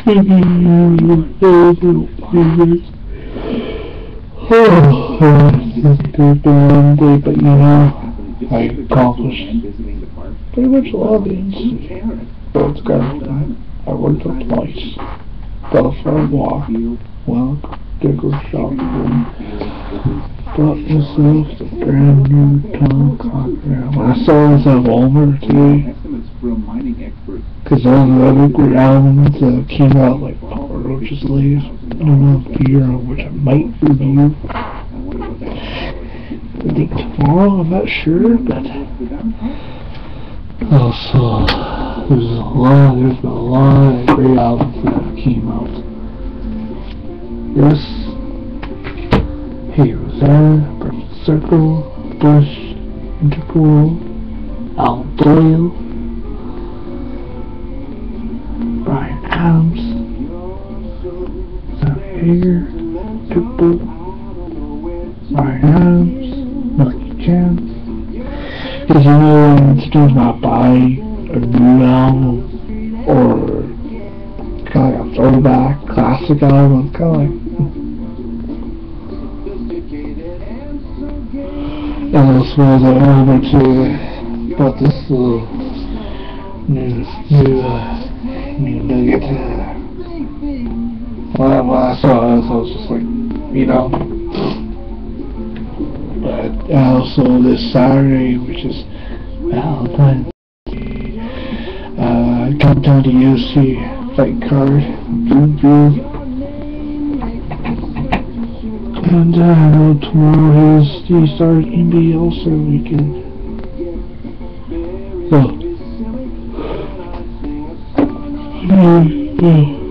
But you know, I accomplished pretty much a lot of things. Built a garden. I worked up twice. Got a far walk. Well, digger shopping. Bought myself a brand new Tom Cochran. I saw this at Walmart today. Cause all the other great albums that came out, like Papa Roach's latest, I don't know if year on which I might review. I think tomorrow, I'm not sure, but also there's been a lot of great albums that came out. Yes, Hey Rosanna, Perfect Circle, Bush, Interpol, Alan Doyle, Bryan Adams, Sam Hager, Pitbull, Bryan Adams, Milky Chance. Because you know, when sometimes I buy a new album or kind of like a throwback classic album, I'm kind of like, and also as I went over to bought this little new nugget. When I saw this, I was just like, you know. But also this Saturday, which is Valentine's Day, come down to UFC fight card, Drew. And I know tomorrow is the start of NBA All-Star weekend. So,